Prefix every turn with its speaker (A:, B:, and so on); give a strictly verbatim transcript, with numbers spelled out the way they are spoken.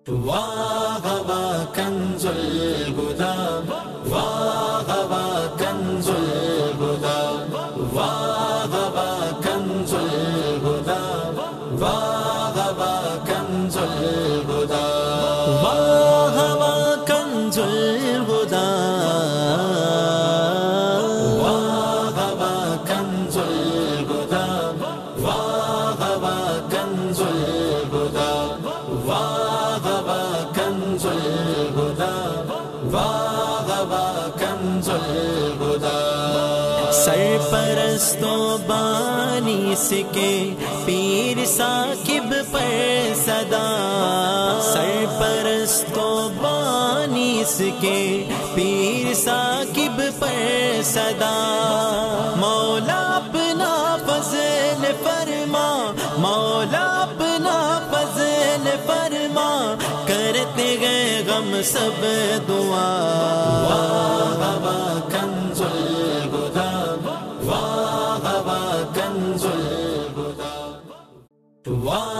A: واغبا کنز الہدی واغبا کنز الہدی واغبا کنز الہدی واغبا کنز الہدی واغبا کنز الہدی واغبا کنز الہدی واغبا کنز الہدی واغبا کنز الہدی واغبا کنز الہدی سرپرست و بانی سکے پیر ثاقب پر صدا سرپرست و بانی سکے پیر ثاقب پر صدا مولا اپنا فضل فرما مولا اپنا فضل فرما کرتے گئے غم سب دعا واغبا کنز الہدی واغبا کنز الہدی